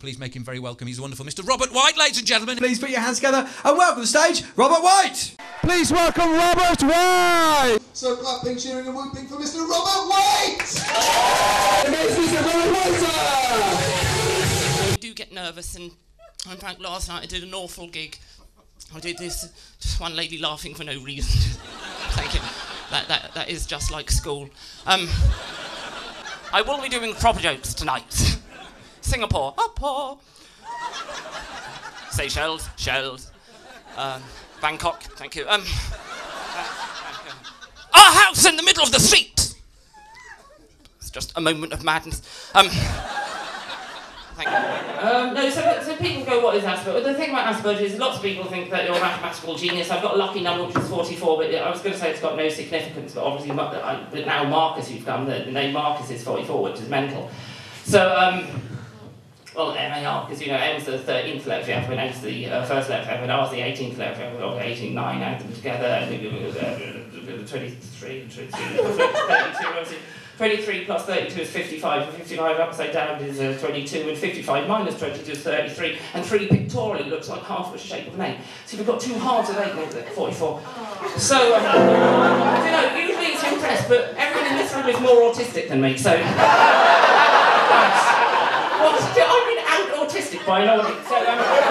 Please make him very welcome. He's wonderful. Mr. Robert White, ladies and gentlemen. Please put your hands together and welcome to the stage, Robert White! Please welcome Robert White! So clapping, cheering and whooping for Mr. Robert White! I do get nervous, and in fact last night I did an awful gig. I did this, just one lady laughing for no reason. Thank you. That is just like school. I will be doing proper jokes tonight. Singapore, up. Seychelles, shells. Bangkok, thank you. Our house in the middle of the street! It's just a moment of madness. Thank you. No, so people go, what is Asperger's? The thing about Asperger's is lots of people think that you're a mathematical genius. I've got a lucky number, which is 44, but I was going to say it's got no significance, but obviously but now Marcus, you've come, the name Marcus is 44, which is mental. So, well, MAR, because, you know, M's the 13th letter of the alphabet, N's the first letter of the alphabet, R's the 18th letter of the alphabet, 18, 9, add them together, and 23, 32, 23 plus 32 is 55, and 55 upside down is 22, and 55 minus 22 is 33, and 3 pictorially looks like half the shape of an 8. So we've got 2 halves of 8, makes it 44. So, you know, usually it's impressed, but everyone in this room is more autistic than me, so... I've been out autistic by an audience, so...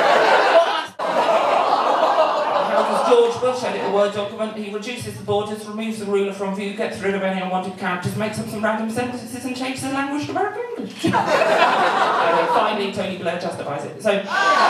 How does George Bush edit a Word document? He reduces the borders, removes the ruler from view, gets rid of any unwanted characters, makes up some random sentences and changes the language to American English. And then finally, Tony Blair justifies it. So...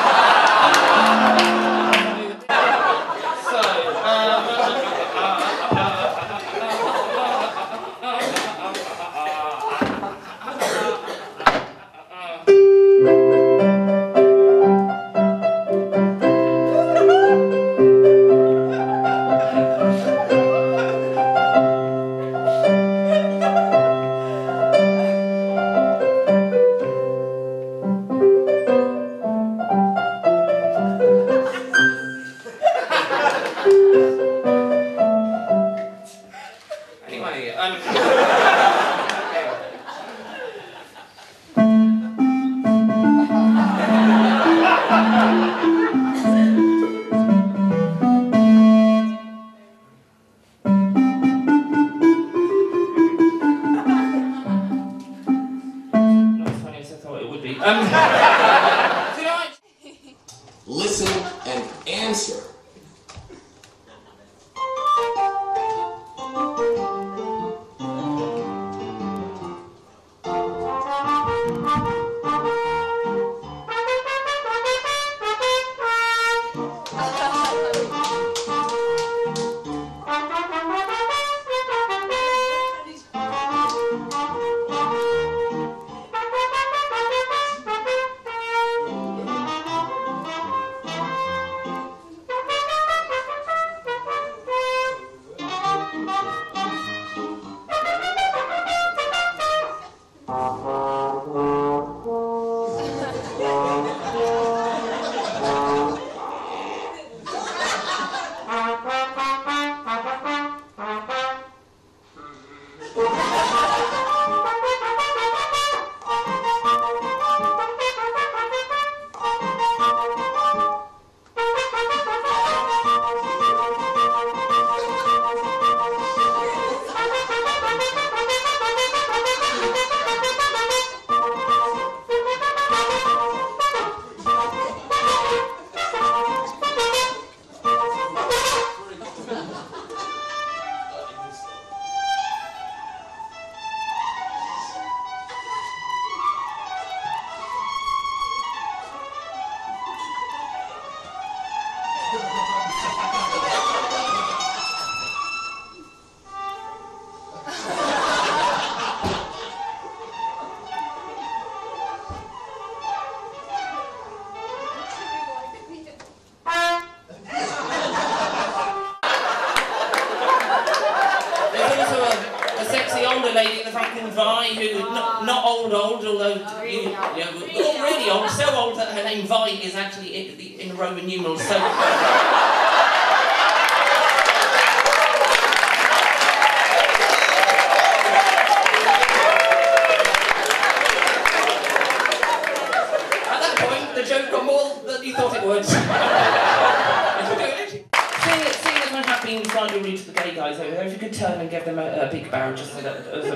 Listen and answer. Lady in the front called Vi, who not old, although already old, so old that her name Vi is actually in Roman numerals. So. At that drink, Barry, just so that...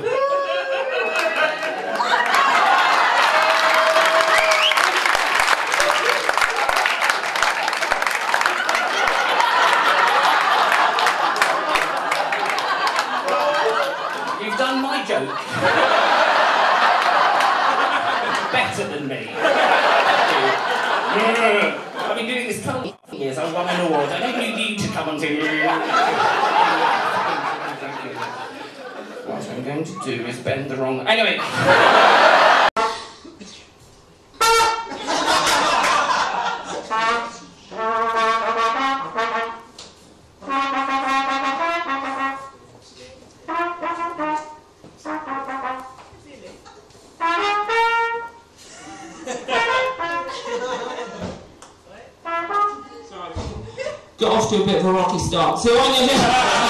You've done my joke. Better than me. I've been doing this 12 years, I've won an award. I don't need you to come and do... What I'm going to do is bend the wrong... Anyway. Got off to a bit of a rocky start. So on your